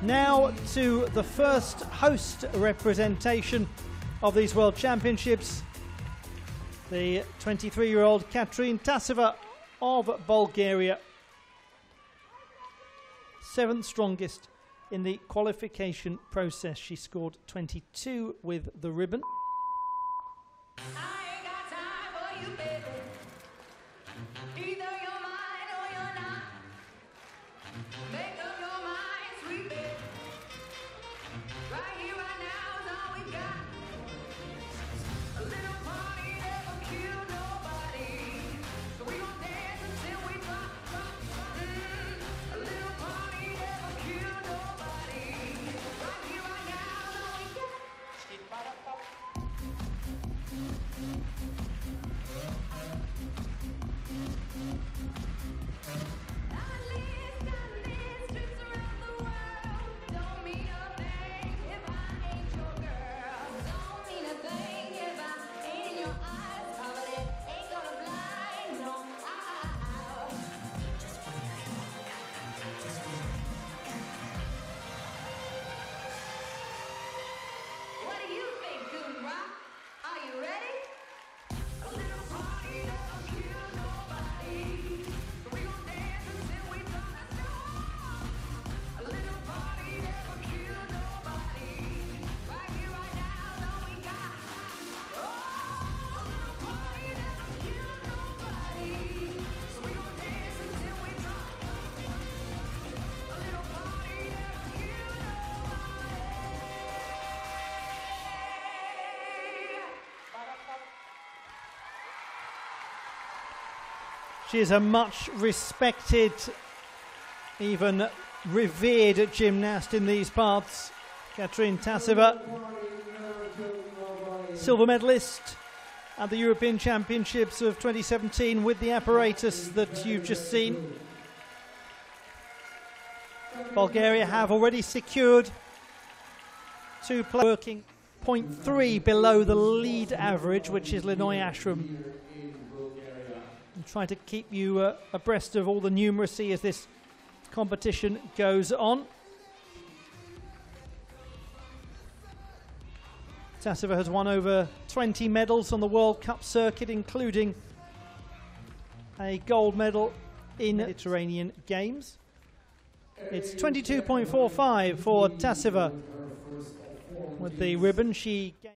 Now to the first host representation of these World Championships. The 23-year-old Katrine Taseva of Bulgaria. 7th strongest in the qualification process. She scored 22 with the ribbon. She is a much respected, even revered gymnast in these parts. Katrine Taseva, silver medalist at the European Championships of 2017 with the apparatus that you've just seen. Bulgaria have already secured 2 players working 0.3 below the lead average, which is Linoy Ashram. And try to keep you abreast of all the numeracy as this competition goes on. Taseva has won over 20 medals on the World Cup circuit, including a gold medal in Mediterranean Games. It's 22.45 for Taseva with the ribbon. She